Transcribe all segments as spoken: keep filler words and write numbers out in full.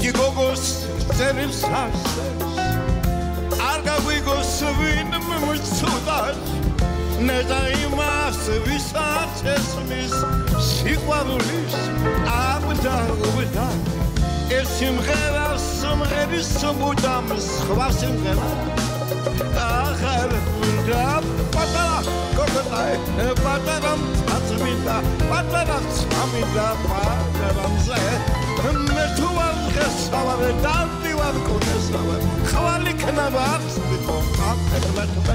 იგი გოგოს წერილს ასებს არ გაგვიგოს ვინ მომწოდარ ნედა იმას ვისაც ესმის სიყვარულის აბდა უბდა ეს სიმღერა სიმღერის მუდამ სხვა სიმღერა ახალ უნდა პატარა გოგოთაი პატარა აწმინდა პატარა წამინდა პატარა მზე მე თუ არ გესავარ დავდივარ კონესავარ ხვალ იქნება აქვს თვითონ აკეთებდა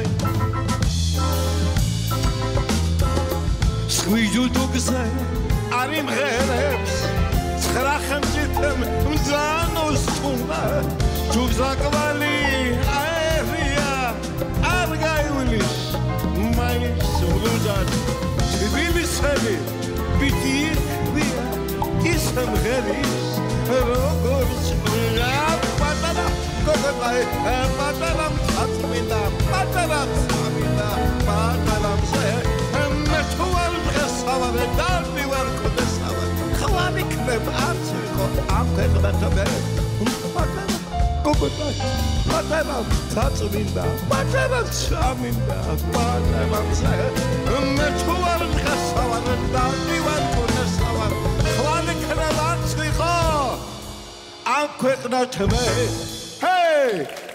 სვიჯუდოგზე არ იმღერებს ცხრა ხელმწიფემ მძანოს თუნდა ჯუზაკვალი აერია არ გაივლის მაინც ვლუდად თბილისელი ბიჭი ვია ისმღერის როგორც პატარა გოგოთაი პატარა აწმინდა პატარა წამინდა პატარა მზე მე თუ არ გესავარ დავდივარ კონესავარ ხვალ იქნება არც ვიყო ამ ქვეყნებთან პატარა გოგოთაი პატარა წამინდა პატარა წამინდა პატარა მზე მე თუ არ გესავარ დავდივარ კონესავარ ხვალ იქნება არც ვიყო ამ ქვეყნებთან ჰეი